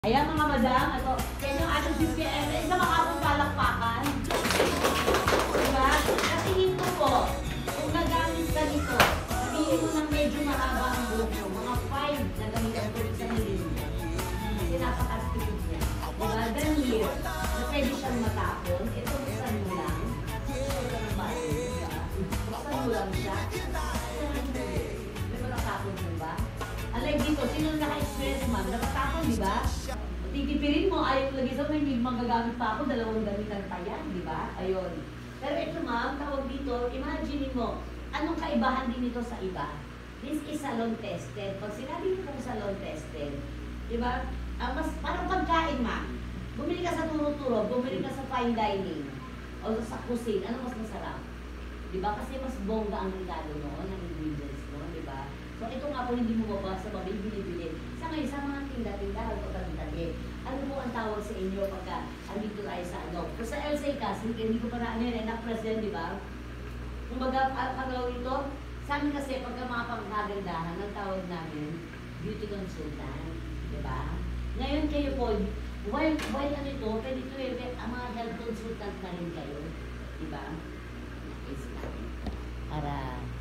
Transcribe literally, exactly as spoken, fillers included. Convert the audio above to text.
Ayan mga madam, ito, yan yung ating C P M S na makapong palakpakan. Diba? Kasi hinto po, kung nagamit ka nito, sabihin mo ng medyo mahaba ang buhok mo, mga five na gamitan ko sa nilin. Kasi napaka-active niya. Diba? Then here, na pwede siyang matapon, ito buksan mo lang. Buksan mo lang siya. May matatapon mo ba? Alay dito, sino naka-experience man? Napatapon, di ba? Titipirin mo, ayaw lagi sa may magagamit pa ako, dalawang gamitan pa yan, di ba? Ayun. Pero ito ma'am, tawag dito, imagine mo, anong kaibahan din ito sa iba? This is salon tested. Pag sinabi mo pong salon tested, di ba? Uh, mas, parang pagkain ma'am. Bumili ka sa turo-turo, bumili ka sa fine dining, o sa cuisine, ano mas masarap? Di ba? Kasi mas bongga ang regalo noon, ang ingredients mo, di ba? So ito nga po hindi mo mabasa sa mabibili-bili. Sa ngayon, sa mga tinda-tindahan o tabi-tabi, ano po ang tawag sa inyo pagka andito tayo sa ano? Kung sa L C kasi, hindi ko pa na ano yun, na-present, di ba? Kumbaga, paglaw ito, sa amin kasi pagka mga pangkagandahan, ang tawag namin, beauty consultant, di ba? Ngayon kayo po, while, while ano ito, pwede ito eh, ang mga health consultant na rin kayo, di ba? Is natin. Para